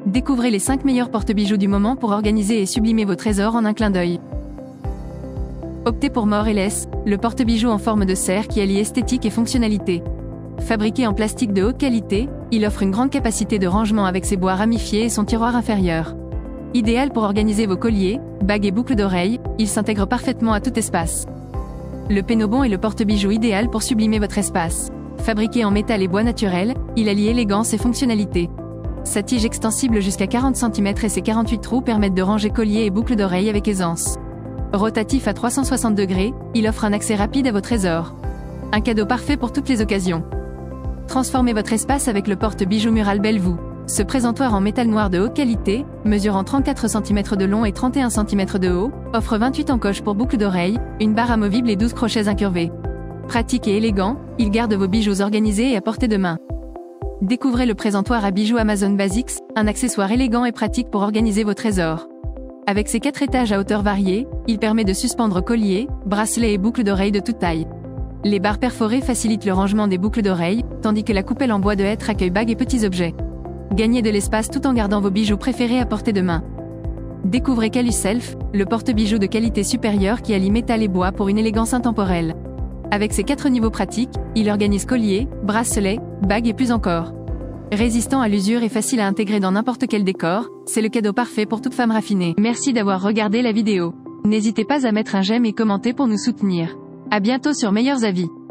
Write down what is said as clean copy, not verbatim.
Découvrez les 5 meilleurs porte-bijoux du moment pour organiser et sublimer vos trésors en un clin d'œil. Optez pour More & Less, le porte-bijoux en forme de cerf qui allie esthétique et fonctionnalité. Fabriqué en plastique de haute qualité, il offre une grande capacité de rangement avec ses bois ramifiés et son tiroir inférieur. Idéal pour organiser vos colliers, bagues et boucles d'oreilles, il s'intègre parfaitement à tout espace. Le Pénobon est le porte-bijoux idéal pour sublimer votre espace. Fabriqué en métal et bois naturel, il allie élégance et fonctionnalité. Sa tige extensible jusqu'à 40 cm et ses 48 trous permettent de ranger colliers et boucles d'oreilles avec aisance. Rotatif à 360 degrés, il offre un accès rapide à vos trésors. Un cadeau parfait pour toutes les occasions. Transformez votre espace avec le porte-bijoux mural Bellevue. Ce présentoir en métal noir de haute qualité, mesurant 34 cm de long et 31 cm de haut, offre 28 encoches pour boucles d'oreilles, une barre amovible et 12 crochets incurvés. Pratique et élégant, il garde vos bijoux organisés et à portée de main. Découvrez le présentoir à bijoux Amazon Basics, un accessoire élégant et pratique pour organiser vos trésors. Avec ses 4 étages à hauteur variée, il permet de suspendre colliers, bracelets et boucles d'oreilles de toute taille. Les barres perforées facilitent le rangement des boucles d'oreilles, tandis que la coupelle en bois de hêtre accueille bagues et petits objets. Gagnez de l'espace tout en gardant vos bijoux préférés à portée de main. Découvrez Caluself, le porte-bijoux de qualité supérieure qui allie métal et bois pour une élégance intemporelle. Avec ses 4 niveaux pratiques, il organise colliers, bracelets, bagues et plus encore. Résistant à l'usure et facile à intégrer dans n'importe quel décor, c'est le cadeau parfait pour toute femme raffinée. Merci d'avoir regardé la vidéo. N'hésitez pas à mettre un j'aime et commenter pour nous soutenir. À bientôt sur Meilleurs Avis.